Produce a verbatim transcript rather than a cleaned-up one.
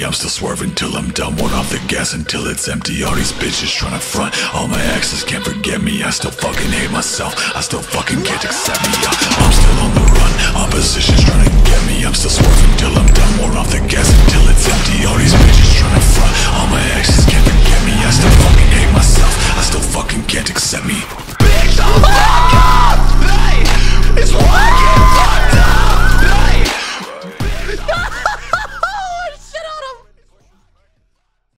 me, I'm still swerving till I'm done. One off the gas until it's empty. All these bitches tryna front. All my exes can't forget me. I still fucking hate myself. I still fucking can't accept me. I'm still on the run. Opposition's trying to get me. I'm still swerving till I'm done. More off the gas until it's empty. All these bitches tryna front. All my